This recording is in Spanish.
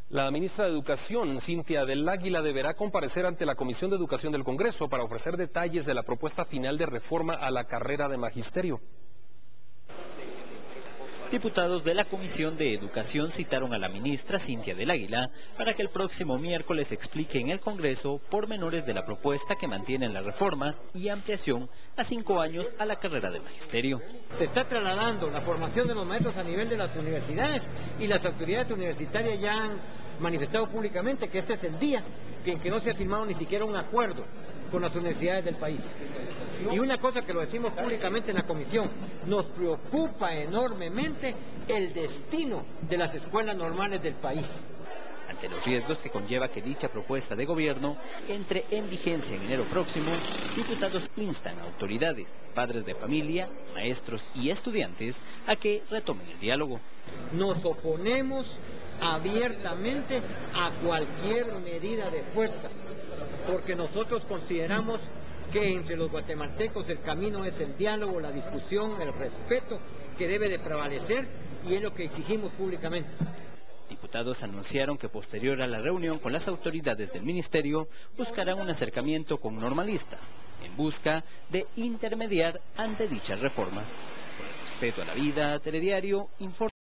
La ministra de Educación, Cintia del Águila, deberá comparecer ante la Comisión de Educación del Congreso para ofrecer detalles de la propuesta final de reforma a la carrera de magisterio. Diputados de la Comisión de Educación citaron a la ministra Cintia del Águila para que el próximo miércoles explique en el Congreso pormenores de la propuesta que mantiene las reformas y ampliación a 5 años a la carrera de magisterio. Se está trasladando la formación de los maestros a nivel de las universidades y las autoridades universitarias ya han manifestado públicamente que este es el día en que no se ha firmado ni siquiera un acuerdo con las universidades del país. Y una cosa que lo decimos públicamente en la comisión, nos preocupa enormemente el destino de las escuelas normales del país. Ante los riesgos que conlleva que dicha propuesta de gobierno entre en vigencia en enero próximo, diputados instan a autoridades, padres de familia, maestros y estudiantes a que retomen el diálogo. Nos oponemos abiertamente a cualquier medida de fuerza, porque nosotros consideramos que entre los guatemaltecos el camino es el diálogo, la discusión, el respeto que debe de prevalecer, y es lo que exigimos públicamente. Diputados anunciaron que posterior a la reunión con las autoridades del ministerio buscarán un acercamiento con normalistas en busca de intermediar ante dichas reformas. Por el respeto a la vida, Telediario informa.